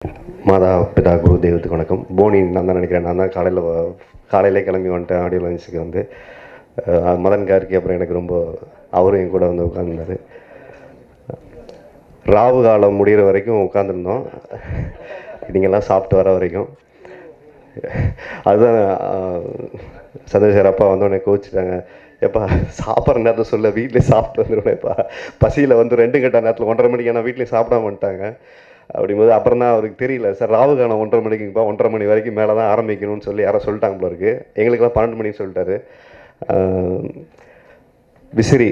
மாதா பிதா குரு தெய்வத்துக்கு வணக்கம். போனி நான் தான் நினைக்கிறேன். நான் தான் காலையிலே கிளம்பி வந்துட்டேன் ஆடியோ லான்ச்சுக்கு வந்து. மதன் கார்கி அப்புறம் எனக்கு ரொம்ப அவரும் என் கூட வந்து உட்காந்துருந்தார். ராவு காலம் முடிகிற வரைக்கும் உட்காந்துருந்தோம், நீங்கள்லாம் சாப்பிட்டு வர வரைக்கும். அதுதான் சந்திரசேகர் அப்பா வந்தோடனே கோச்சிட்டாங்க, எப்பா சாப்பிட்ற நேரத்தை சொல்ல, வீட்டிலே சாப்பிட்டு வந்துடுவேன்ப்பா, பசியில் வந்து 2 கட்ட நேரத்தில் 1:30 மணிக்கு ஆனால் வீட்லேயும் சாப்பிடாம வந்துட்டாங்க அப்படிங்கும்போது அப்புறம் தான் அவருக்கு தெரியல, சார் ராவு காலம் 1:30 மணிக்குப்பா, 1:30 மணி வரைக்கும் மேலே தான் ஆரம்பிக்கணும்னு சொல்லி யாரோ சொல்லிட்டாங்க போல இருக்குது. எங்களுக்கெல்லாம் 12 மணிக்கு சொல்லிட்டாரு. விசிறி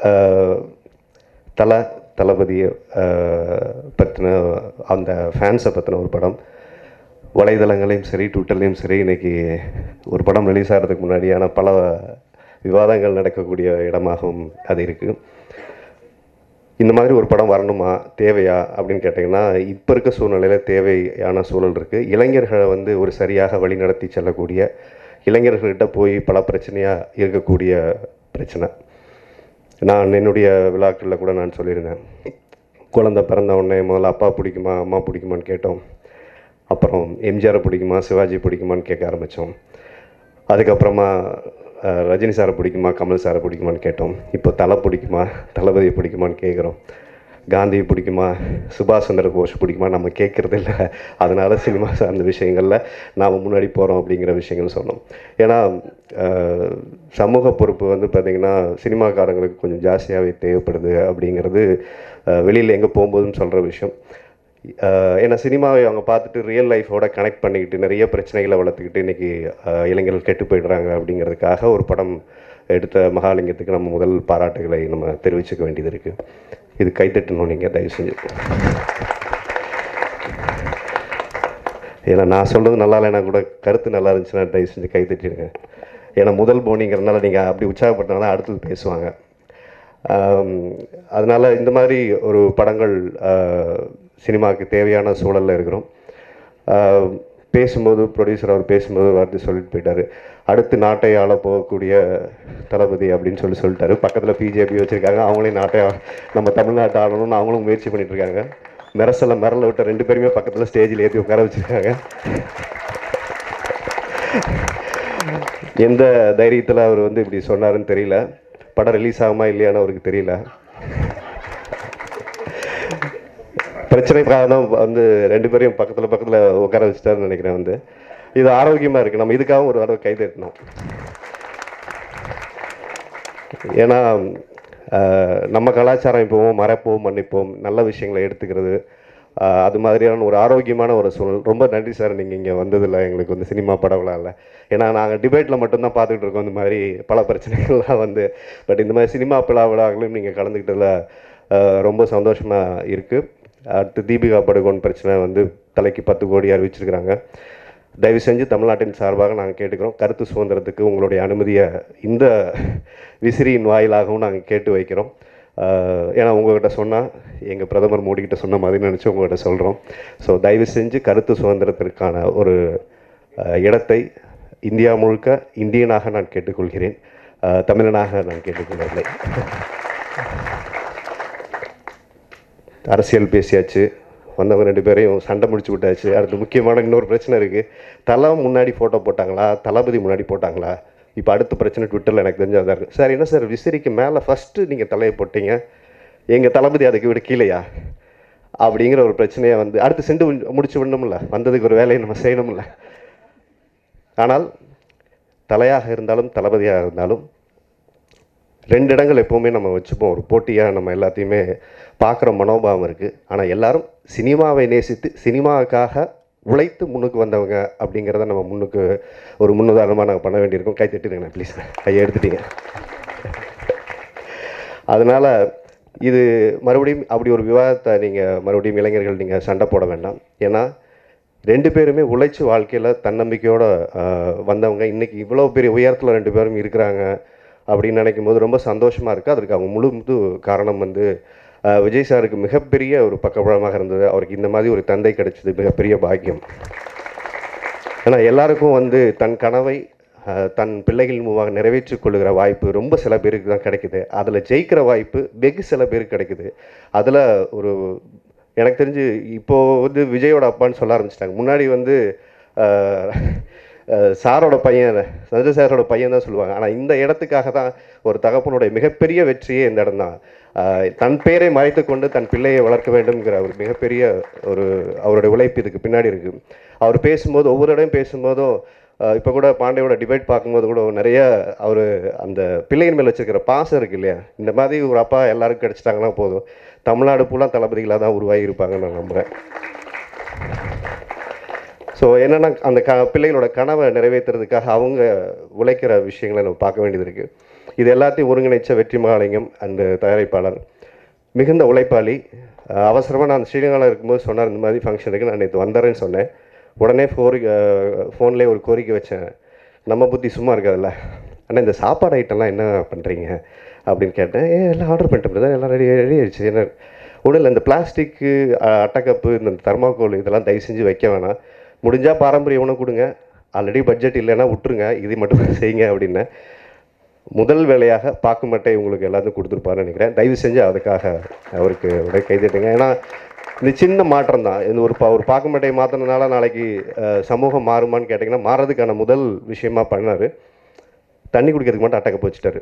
தளபதியை பற்றின அந்த ஃபேன்ஸை பற்றின ஒரு படம். வலைதளங்களையும் சரி ட்விட்டர்லேயும் சரி இன்றைக்கி ஒரு படம் ரிலீஸ் ஆகிறதுக்கு முன்னாடியான பல விவாதங்கள் நடக்கக்கூடிய இடமாகவும் அது இருக்குது. இந்த மாதிரி ஒரு படம் வரணுமா, தேவையா அப்படின்னு கேட்டிங்கன்னா, இப்போ இருக்க சூழ்நிலையில் தேவையான சூழல் இருக்குது. இளைஞர்களை வந்து ஒரு சரியாக வழிநடத்தி செல்லக்கூடிய, இளைஞர்கள்கிட்ட போய் பல பிரச்சனையாக இருக்கக்கூடிய பிரச்சனை. நான் என்னுடைய விழாக்களில் கூட நான் சொல்லியிருந்தேன், குழந்தை பிறந்த உடனே முதல்ல அப்பா பிடிக்குமா அம்மா பிடிக்குமான்னு கேட்டோம். அப்புறம் எம்ஜிஆரை பிடிக்குமா சிவாஜி பிடிக்குமான்னு கேட்க ஆரம்பித்தோம். அதுக்கப்புறமா ரஜினி சாரை பிடிக்குமா கமல் சாரை பிடிக்குமான்னு கேட்டோம். இப்போ தலை பிடிக்குமா தளபதியை பிடிக்குமான்னு கேட்குறோம். காந்தியை பிடிக்குமா சுபாஷ் சந்திர போஸ் பிடிக்குமா நம்ம கேட்குறது இல்லை. அதனால் சினிமா சார்ந்த விஷயங்களில் நாம் முன்னாடி போகிறோம் அப்படிங்கிற விஷயங்கள் சொன்னோம். ஏன்னா சமூக பொறுப்பு வந்து பார்த்திங்கன்னா சினிமாக்காரங்களுக்கு கொஞ்சம் ஜாஸ்தியாகவே தேவைப்படுது அப்படிங்கிறது வெளியில் எங்கே போகும்போதுன்னு சொல்கிற விஷயம். ஏன்னா சினிமாவை அவங்க பார்த்துட்டு ரியல் லைஃபோட கனெக்ட் பண்ணிக்கிட்டு நிறைய பிரச்சனைகளை வளர்த்துக்கிட்டு இன்றைக்கி இளைஞர்கள் கெட்டு போயிடுறாங்க அப்படிங்கிறதுக்காக ஒரு படம் எடுத்த மகாலிங்கத்துக்கு நம்ம முதல் பாராட்டுகளை நம்ம தெரிவிச்சுக்க வேண்டியது இருக்குது. இது கைத்தட்டணும் நீங்கள் தயவு செஞ்சு. ஏன்னா நான் சொல்கிறது நல்லா இல்லைன்னா கூட கருத்து நல்லா இருந்துச்சுன்னா தயவு செஞ்சு கைத்தட்டிடுங்க. ஏன்னா முதல் போனிங்கிறதுனால நீங்கள் அப்படி உற்சாகப்பட்டனால அடுத்தது பேசுவாங்க. அதனால் இந்த மாதிரி ஒரு படங்கள் சினிமாவுக்கு தேவையான சூழலில் இருக்கிறோம். பேசும்போது ப்ரொடியூசர் அவர் பேசும்போது வார்த்தை சொல்லிட்டு போயிட்டார், அடுத்து நாட்டை ஆள போகக்கூடிய தளபதி அப்படின்னு சொல்லிட்டாரு. பக்கத்தில் பிஜேபி வச்சுருக்காங்க, அவங்களையும் நாட்டை நம்ம தமிழ்நாட்டை ஆளணும்னு அவங்களும் முயற்சி பண்ணிகிட்ருக்காங்க. மிரள விட்ட 2 பேருமே பக்கத்தில் ஸ்டேஜில் ஏற்றி உட்கார வச்சுருக்காங்க. எந்த தைரியத்தில் அவர் வந்து இப்படி சொன்னாருன்னு தெரியல. படம் ரிலீஸ் ஆகுமா இல்லையான்னு அவருக்கு தெரியல. பிரச்சனை காரணம் வந்து 2 பேரையும் பக்கத்தில் உட்கார வச்சுட்டாருன்னு நினைக்கிறேன். வந்து இது ஆரோக்கியமாக இருக்குது. நம்ம இதுக்காக ஒரு தடவை கை தட்டணும். ஏன்னா நம்ம கலாச்சாரம் இப்போவும் மறப்போம் மன்னிப்போம் நல்ல விஷயங்களை எடுத்துக்கிறது, அது மாதிரியான ஒரு ஆரோக்கியமான ஒரு சூழல். ரொம்ப நன்றி சார், நீங்கள் இங்கே வந்ததில்லை எங்களுக்கு வந்து சினிமா படம்லாம் இல்லை. ஏன்னா நாங்கள் டிபேட்டில் மட்டும்தான் பார்த்துக்கிட்டு இருக்கோம் இந்த மாதிரி பல பிரச்சனைகள்லாம் வந்து. பட் இந்த மாதிரி சினிமா விழாக்களையும் நீங்கள் கலந்துக்கிட்டதில் ரொம்ப சந்தோஷமாக இருக்குது. அடுத்து தீபிகா படுகோன் பிரச்சனை வந்து தலைக்கு 10 கோடி அறிவிச்சிருக்கிறாங்க. தயவு செஞ்சு தமிழ்நாட்டின் சார்பாக நாங்கள் கேட்டுக்கிறோம், கருத்து சுதந்திரத்துக்கு உங்களுடைய அனுமதியை இந்த விசிறியின் வாயிலாகவும் நாங்கள் கேட்டு வைக்கிறோம். ஏன்னா உங்கள்கிட்ட சொன்னால் எங்கள் பிரதமர் மோடிக்கிட்ட சொன்ன மாதிரி நினச்சி உங்கள்கிட்ட சொல்கிறோம். ஸோ தயவு செஞ்சு கருத்து சுதந்திரத்திற்கான ஒரு இடத்தை இந்தியா முழுக்க இந்தியனாக நான் கேட்டுக்கொள்கிறேன், தமிழனாக நான் கேட்டுக்கொள்ளவில்லை. அரசியல் பேசியாச்சு, வந்தவங்க 2 பேரையும் சண்டை முடிச்சு விட்டாச்சு. அடுத்து முக்கியமான இன்னொரு பிரச்சனை இருக்குது. தலை முன்னாடி ஃபோட்டோ போட்டாங்களா தளபதி முன்னாடி போட்டாங்களா? இப்போ அடுத்த பிரச்சனை ட்விட்டரில் எனக்கு தெரிஞ்சதாக தான் இருக்குது. சார் என்ன சார் விசிறிக்கு மேலே ஃபஸ்ட்டு நீங்கள் தலையை போட்டீங்க, எங்கள் தளபதி அதுக்கு விட கீழேயா அப்படிங்கிற ஒரு பிரச்சனையை வந்து அடுத்து சென்று முடிச்சு விடணும்ல, வந்ததுக்கு ஒரு வேலையை நம்ம செய்யணும்ல. ஆனால் தலையாக இருந்தாலும் தளபதியாக இருந்தாலும் 2 இடங்கள் எப்போவுமே நம்ம வச்சுப்போம், ஒரு போட்டியாக நம்ம எல்லாத்தையுமே பார்க்குற மனோபாவம் இருக்குது. ஆனால் எல்லோரும் சினிமாவை நேசித்து சினிமாவுக்காக உழைத்து முன்னுக்கு வந்தவங்க அப்படிங்கிறத நம்ம முன்னுக்கு ஒரு முன்னுதாரணமாக நாங்கள் பண்ண வேண்டியிருக்கோம். கை தட்டிடுங்க ப்ளீஸ், கையை எடுத்துட்டீங்க. அதனால் இது மறுபடியும் அப்படி ஒரு விவாதத்தை நீங்கள் மறுபடியும் இளைஞர்கள் நீங்கள் சண்டை போட வேண்டாம். ஏன்னா 2 பேருமே உழைச்சி வாழ்க்கையில் தன்னம்பிக்கையோடு வந்தவங்க. இன்றைக்கி இவ்வளோ பெரிய உயரத்தில் 2 பேரும் இருக்கிறாங்க அப்படின்னு நினைக்கும் போது ரொம்ப சந்தோஷமாக இருக்குது. அதற்கு அவங்க முழு காரணம் வந்து விஜய் சாருக்கு மிகப்பெரிய ஒரு பக்கபலமாக இருந்தது. அவருக்கு இந்த மாதிரி ஒரு தந்தை கிடைச்சது மிகப்பெரிய பாக்கியம். ஏன்னா எல்லாருக்கும் வந்து தன் கனவை தன் பிள்ளைகள் மூலமாக நிறைவேற்றிக் கொள்ளுகிற வாய்ப்பு ரொம்ப சில பேருக்கு தான் கிடைக்குது. அதில் ஜெயிக்கிற வாய்ப்பு வெகு சில பேருக்கு கிடைக்குது. அதில் ஒரு எனக்கு தெரிஞ்சு இப்போது வந்து விஜயோட அப்பான்னு சொல்ல ஆரம்பிச்சிட்டாங்க. முன்னாடி வந்து சாரோட பையன், சந்திர சாரோட பையன் தான் சொல்லுவாங்க. ஆனால் இந்த இடத்துக்காக தான் ஒரு தகப்பனுடைய மிகப்பெரிய வெற்றியே இந்த இடம் தான். தன் பேரை மறைத்து கொண்டு தன் பிள்ளையை வளர்க்க வேண்டும்ங்கிற ஒரு மிகப்பெரிய ஒரு அவருடைய உழைப்பு இதுக்கு பின்னாடி இருக்குது. அவர் பேசும்போது ஒவ்வொரு இடம் பேசும்போதும் இப்போ கூட பாண்டியோட டிபேட் பார்க்கும்போது கூட நிறைய அவர் அந்த பிள்ளையின் மேல் வச்சுருக்கிற பாசம் இருக்குது இல்லையா, இந்த மாதிரி ஒரு அப்பா எல்லாருக்கும் கிடச்சிட்டாங்கன்னா போதும், தமிழ்நாடு ஃபுல்லாக தளபதிகளாக தான் உருவாகி இருப்பாங்கன்னு நான் நம்புகிறேன். ஸோ என்னென்னா அந்த பிள்ளைகளோட கனவை நிறைவேற்றுறதுக்காக அவங்க உழைக்கிற விஷயங்களை நம்ம பார்க்க வேண்டியது இருக்குது. இது எல்லாத்தையும் ஒருங்கிணைச்ச வெற்றி மகாலிங்கம் அந்த தயாரிப்பாளர் மிகுந்த உழைப்பாளி. அவசரமாக நான் ஸ்ரீலங்காவில் இருக்கும்போது சொன்னார், இந்த மாதிரி ஃபங்க்ஷனுக்கு நான் நேற்று வந்துடுறேன்னு சொன்னேன். உடனே ஃபோன்லேயே ஒரு கோரிக்கை வச்சேன், நம்ம புத்தி சும்மா இருக்காதுல்ல ஆனால் இந்த சாப்பாடு ஐட்டம்லாம் என்ன பண்ணுறீங்க அப்படின்னு கேட்டேன். எல்லாம் ஆர்டர் பண்ணிட்டு தான் எல்லாம் ரெடி ஆகிடுச்சு. என்ன ஒன்றும் இல்லை, இந்த பிளாஸ்டிக்கு அட்டைக்கப்பு இந்த தர்மாக்கோல் இதெல்லாம் தயவு செஞ்சு வைக்க வேணாம், முடிஞ்சால் பாரம்பரிய உணவு கொடுங்க, ஆல்ரெடி பட்ஜெட் இல்லைன்னா விட்டுருங்க, இது மட்டும் செய்யுங்க அப்படின்னேன். முதல் வேலையாக பாக்குமட்டை உங்களுக்கு எல்லாத்தையும் கொடுத்துருப்பாருன்னு நினைக்கிறேன். தயவு செஞ்சு அதுக்காக அவருக்கு உடைய கைதட்டுங்க. ஏன்னா இந்த சின்ன மாற்றம் தான். இந்த ஒரு பாக்குமட்டையை மாற்றினால நாளைக்கு சமூகம் மாறுமான்னு கேட்டிங்கன்னா மாறதுக்கான முதல் விஷயமா பண்ணார். தண்ணி குடிக்கிறதுக்கு மட்டும் அட்டக்க போச்சுட்டாரு.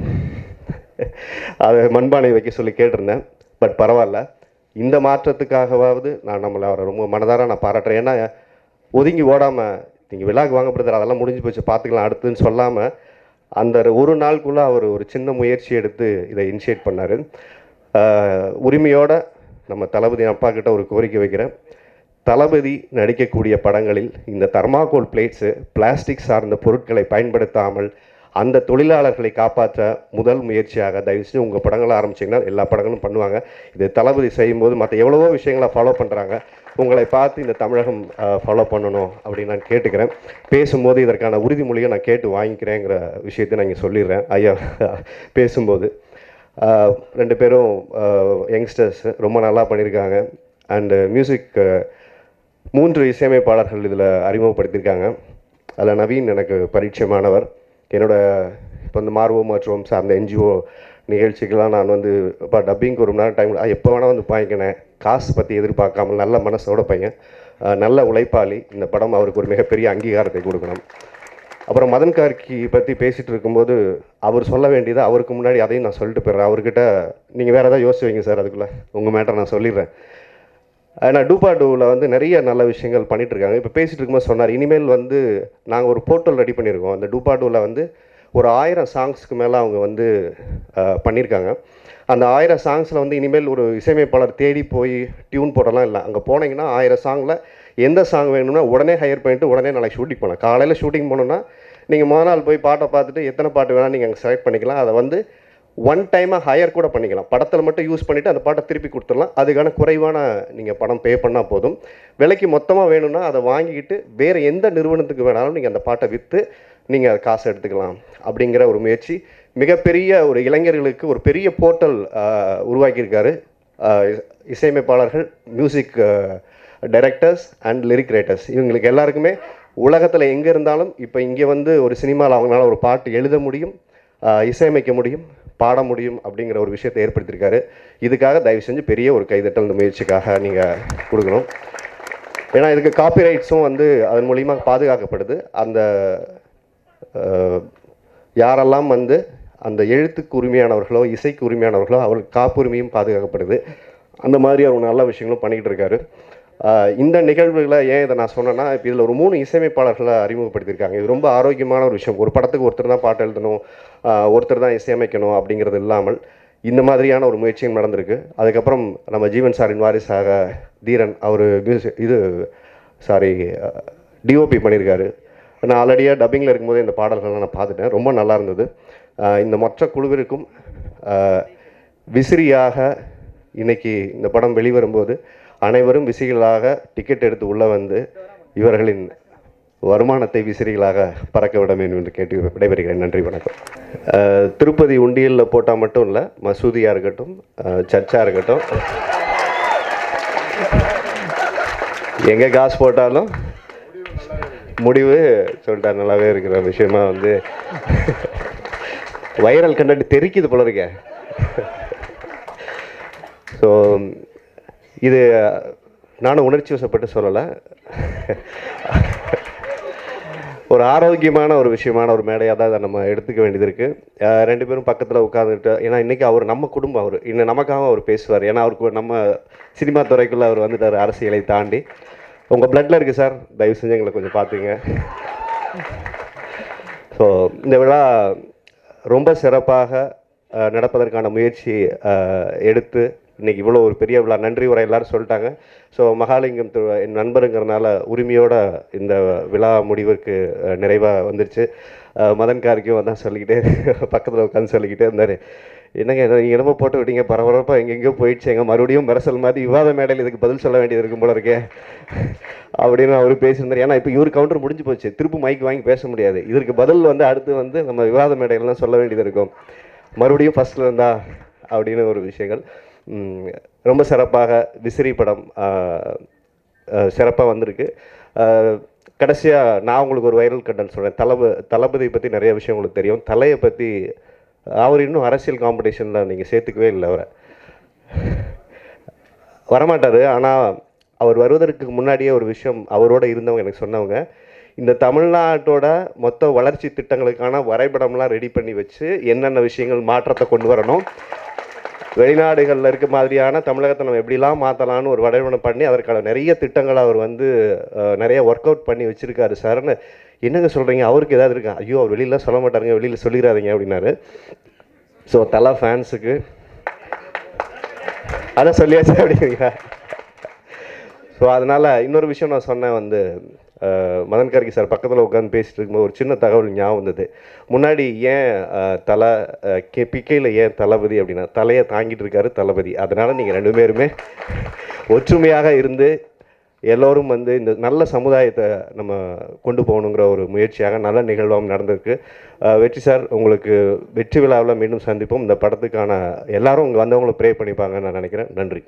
அதை மண்பானை வைக்க சொல்லி கேட்டிருந்தேன். பட் பரவாயில்ல, இந்த மாற்றத்துக்காகவாவது நான் நம்மளை அவரை ரொம்ப மனதார நான் பாராட்டுறேன். ஏன்னா ஒதுங்கி ஓடாமல் நீங்கள் விழாக்கு வாங்க பிரதர் அதெல்லாம் முடிஞ்சு போச்சு பார்த்துக்கலாம் அடுத்துன்னு சொல்லாமல் அந்த ஒரு நாளுக்குள்ளே அவர் ஒரு சின்ன முயற்சி எடுத்து இதை இனிஷியேட் பண்ணார். உரிமையோடு நம்ம தளபதி அப்பா கிட்ட ஒரு கோரிக்கை வைக்கிறேன். தளபதி நடிக்கக்கூடிய படங்களில் இந்த தர்மாகோல் பிளேட்ஸு பிளாஸ்டிக் சார்ந்த பொருட்களை பயன்படுத்தாமல் அந்த தொழிலாளர்களை காப்பாற்ற முதல் முயற்சியாக தயவுசெய்து உங்கள் படங்களை ஆரம்பிச்சிங்கன்னா எல்லா படங்களும் பண்ணுவாங்க. இது தளபதி செய்யும்போது மற்ற எவ்வளவோ விஷயங்களை ஃபாலோ பண்ணுறாங்க, உங்களை பார்த்து இந்த தமிழகம் ஃபாலோ பண்ணணும் அப்படின்னு நான் கேட்டுக்கிறேன். பேசும்போது இதற்கான உறுதிமொழியை நான் கேட்டு வாங்கிக்கிறேங்கிற விஷயத்தை நான் இங்கே சொல்லிடுறேன். ஐயா பேசும்போது ரெண்டு பேரும் யங்ஸ்டர்ஸ் ரொம்ப நல்லா பண்ணியிருக்காங்க. அண்டு மியூசிக் 3 இசையமைப்பாளர்கள் இதில் அறிமுகப்படுத்தியிருக்காங்க. அதில் நவீன் எனக்கு பரிச்சயமானவர். என்னோட இப்போ இந்த மார்வோ மற்றும் சார்ந்த என்ஜிஓ நிகழ்ச்சிக்கெலாம் நான் வந்து இப்போ டப்பிங்க்கு ஒரு மணி நேரம் டைம் எப்போ வேணால் வந்து பாய்க்கினேன். காசு பற்றி எதிர்பார்க்காமல் நல்ல மனசோட பையன், நல்ல உழைப்பாளி. இந்த படம் அவருக்கு ஒரு மிகப்பெரிய அங்கீகாரத்தை கொடுக்கணும். அப்புறம் மதன் கார்கி பற்றி பேசிகிட்டு இருக்கும்போது அவர் சொல்ல வேண்டியது அவருக்கு முன்னாடி அதையும் நான் சொல்லிட்டு போயிடுறேன். அவர்கிட்ட நீங்கள் வேறு ஏதாவது யோசிச்சு வைங்க சார், அதுக்குள்ளே உங்கள் மேட்டரை நான் சொல்லிடுறேன். ஆனால் டூபா டூவில் வந்து நிறைய நல்ல விஷயங்கள் பண்ணிகிட்ருக்காங்க. இப்போ பேசிகிட்டு இருக்கும்போது சொன்னார், இனிமேல் வந்து நாங்கள் ஒரு போர்ட்டல் ரெடி பண்ணியிருக்கோம். அந்த டூபா டூவில் வந்து ஒரு 1000 சாங்ஸ்க்கு மேலே அவங்க வந்து பண்ணியிருக்காங்க. அந்த 1000 சாங்ஸில் வந்து இனிமேல் ஒரு இசையமைப்பாளர் தேடி போய் டியூன் போடலாம் இல்லை. அங்கே போனீங்கன்னா 1000 சாங்கில் எந்த சாங் வேணும்னா உடனே ஹையர் பண்ணிட்டு உடனே நாளைக்கு ஷூட்டிங் போகலாம். காலையில் ஷூட்டிங் போனோன்னா நீங்கள் முதல் நாள் போய் பாட்டை பார்த்துட்டு எத்தனை பாட்டு வேணால் நீங்கள் அங்கே செலக்ட் பண்ணிக்கலாம். அதை வந்து ஒன் டைமாக ஹையர் கூட பண்ணிக்கலாம். படத்தில் மட்டும் யூஸ் பண்ணிவிட்டு அந்த பாட்டை திருப்பி கொடுத்துடலாம். அதுக்கான குறைவான நீங்கள் படம் பே பண்ணால் போதும். விலைக்கு மொத்தமாக வேணும்னா அதை வாங்கிக்கிட்டு வேறு எந்த நிறுவனத்துக்கு வேணாலும் நீங்கள் அந்த பாட்டை விற்று நீங்கள் அதை காசு எடுத்துக்கலாம் அப்படிங்கிற ஒரு முயற்சி. மிகப்பெரிய ஒரு இளைஞர்களுக்கு ஒரு பெரிய போர்ட்டல் உருவாக்கியிருக்காரு. இசையமைப்பாளர்கள், music directors and lyric writers இவங்களுக்கு எல்லாருக்குமே உலகத்தில் எங்கே இருந்தாலும் இப்போ இங்கே வந்து ஒரு சினிமாவில் அவங்களால ஒரு பாட்டு எழுத முடியும், இசையமைக்க முடியும், பாட முடியும் அப்படிங்கிற ஒரு விஷயத்தை ஏற்படுத்தியிருக்காரு. இதுக்காக தயவு செஞ்சு பெரிய ஒரு கைதட்டல் இந்த முயற்சிக்காக நீங்கள் கொடுக்கணும். ஏன்னா இதுக்கு காப்பிரைட்ஸும் வந்து அதன் மூலிமா பாதுகாக்கப்படுது. அந்த யாரெல்லாம் வந்து அந்த எழுத்துக்கு உரிமையானவர்களோ இசைக்கு உரிமையானவர்களோ அவருக்கு காப்புரிமையும் பாதுகாக்கப்படுது. அந்த மாதிரி அவர் நல்ல விஷயங்களும் பண்ணிக்கிட்டு இருக்காரு. இந்த நிகழ்வுகளை ஏன் இதை நான் சொன்னேன்னா, இப்போ இதில் ஒரு 3 இசையமைப்பாளர்களை அறிமுகப்படுத்தியிருக்காங்க. இது ரொம்ப ஆரோக்கியமான ஒரு விஷயம். ஒரு படத்துக்கு ஒருத்தர் தான் பாட்டு எழுதணும், ஒருத்தர் தான் இசையமைக்கணும் அப்படிங்கிறது இல்லாமல் இந்த மாதிரியான ஒரு முயற்சியும் நடந்திருக்கு. அதுக்கப்புறம் நம்ம ஜீவன் சாரின் வாரிசாக தீரன் அவர் டிஓபி பண்ணியிருக்காரு. நான் ஆல்ரெடியாக டப்பிங்கில் இருக்கும்போது இந்த பாடல்கள்லாம் நான் பார்த்துட்டேன், ரொம்ப நல்லா இருந்தது. இந்த மற்ற குழுவிற்கும் விசிறியாக இன்றைக்கி இந்த படம் வெளிவரும்போது அனைவரும் விசிறிகளாக டிக்கெட் எடுத்து உள்ளே வந்து இவர்களின் வருமானத்தை விசிறிகளாக பறக்க விட வேண்டும் என்று கேட்டு விடைபெறுகிறேன். நன்றி, வணக்கம். திருப்பதி உண்டியலில் போட்டால் மட்டும் இல்லை, மசூதியாக இருக்கட்டும், சர்ச்சாக இருக்கட்டும், எங்கே காசு போட்டாலும் முடிவு சொல்லிட்டா நல்லாவே இருக்கிற விஷயமா வந்து வைரல் கண்டென்ட் தெரிக்குது போல இருக்க. ஸோ இது நானும் உணர்ச்சி வசப்பட்டு சொல்லலை, ஒரு ஆரோக்கியமான ஒரு விஷயமான ஒரு மேடையாக தான் அதை நம்ம எடுத்துக்க வேண்டியது இருக்குது. 2 பேரும் பக்கத்தில் உட்காந்துட்டு, ஏன்னா இன்றைக்கி அவர் நம்ம குடும்பம், அவர் இன்னும் நமக்காக அவர் பேசுவார். ஏன்னா அவருக்கு நம்ம சினிமா துறைக்குள்ளே அவர் வந்துட்டார், அரசியலை தாண்டி. உங்கள் பிளட்டில் இருக்குது சார், தயவு செஞ்சு எங்களை கொஞ்சம் பார்த்துங்க. ஸோ இந்த விழா ரொம்ப சிறப்பாக நடப்பதற்கான முயற்சி எடுத்து இன்றைக்கி இவ்வளோ ஒரு பெரிய விழா, நன்றி உரை எல்லோரும் சொல்லிட்டாங்க. ஸோ மகாலிங்கம் என் நண்பருங்கிறனால உரிமையோட இந்த விழா முடிவுக்கு நிறைவாக வந்துருச்சு. மதன் கார்கியும் தான் சொல்லிக்கிட்டே பக்கத்தில் உட்காந்து சொல்லிக்கிட்டே இருந்தார், என்னங்க நீங்கள் என்னமோ போட்டு விட்டீங்க, பரபரப்பாக எங்கெங்கேயோ போயிடுச்சுங்க, மறுபடியும் மெரசல் மாதிரி விவாத மேடையில் இதுக்கு பதில் சொல்ல வேண்டியது இருக்கும் போல இருக்கே அப்படின்னு அவர் பேசியிருந்தார். ஏன்னா இப்போ இவர் கவுண்டர் முடிஞ்சு போச்சு, திரும்ப மைக் வாங்கி பேச முடியாது. இதற்கு பதில் அடுத்து நம்ம விவாத மேடையிலாம் சொல்ல வேண்டியது இருக்கும், மறுபடியும் ஃபஸ்ட்டில் இருந்தா அப்படின்னு ஒரு விஷயங்கள். ரொம்ப சிறப்பாக விசிறி படம் சிறப்பாக வந்திருக்கு. கடைசியாக நான் உங்களுக்கு ஒரு வைரல் கண்டென்ட் சொல்கிறேன். தளபதி பற்றி நிறைய விஷயம் உங்களுக்கு தெரியும். தலையை பற்றி அவர் இன்னும் அரசியல் காம்படிஷனில் நீங்கள் சேர்த்துக்கவே இல்லை, அவரை வரமாட்டார். ஆனால் அவர் வருவதற்கு முன்னாடியே ஒரு விஷயம் அவரோட இருந்தவங்க எனக்கு சொன்னவங்க, இந்த தமிழ்நாட்டோட மொத்த வளர்ச்சி திட்டங்களுக்கான வரைபடம்லாம் ரெடி பண்ணி வச்சு என்னென்ன விஷயங்கள் மாற்றத்தை கொண்டு வரணும், வெளிநாடுகளில் இருக்க மாதிரியான தமிழகத்தை நம்ம எப்படிலாம் மாற்றலான்னு ஒரு வரைபடம் பண்ணி அதற்கான நிறைய திட்டங்களை அவர் நிறைய ஒர்க் அவுட் பண்ணி வச்சுருக்காரு சார்னு. என்னங்க சொல்கிறீங்க, அவருக்கு ஏதாவது இருக்கா? ஐயோ அவர் வெளியில் சொல்ல மாட்டாருங்க, வெளியில் சொல்லிடாதீங்க அப்படின்னாரு. ஸோ தலை ஃபேன்ஸுக்கு அதை சொல்லியாச்சு அப்படிங்களா? ஸோ அதனால் இன்னொரு விஷயம் நான் சொன்னேன், மதன் கார்கி சார் பக்கத்தில் உட்காந்து பேசிட்டு இருக்கும்போது ஒரு சின்ன தகவல் ஞாபகம் வந்தது. முன்னாடி ஏன் பிக்கையில் ஏன் தளபதி அப்படின்னா, தலையை தாங்கிட்டு இருக்காரு தளபதி. அதனால் நீங்கள் 2 பேருமே ஒற்றுமையாக இருந்து எல்லோரும் இந்த நல்ல சமுதாயத்தை நம்ம கொண்டு போகணுங்கிற ஒரு முயற்சியாக நல்ல நிகழ்வாக நடந்திருக்கு. வெற்றி சார், உங்களுக்கு வெற்றி விழாவில் மீண்டும் சந்திப்போம். இந்த படத்துக்கான எல்லாரும் இங்கே வந்தவங்களும் ப்ரே பண்ணிப்பாங்கன்னு நான் நினைக்கிறேன். நன்றி.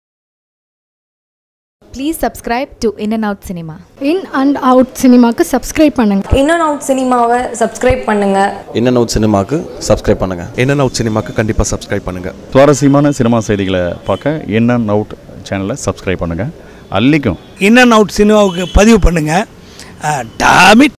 Please subscribe to In and Out Cinema. In and Out சினிமாக்கு சப்ஸ்கிரைப் பண்ணுங்க. In and Out சினிமாவை சப்ஸ்கிரைப் பண்ணுங்க. In and Out சினிமாக்கு சப்ஸ்கிரைப் பண்ணுங்க. In and Out சினிமாக்கு கண்டிப்பாக சப்ஸ்கிரைப் பண்ணுங்க. சுவாரஸ்யமான சினிமா செய்திகளை பார்க்க In and Out சேனலை சப்ஸ்கிரைப் பண்ணுங்க. அல்லிக்கும் In and Out சினிமாவுக்கு பதிவு பண்ணுங்க. டாமிட்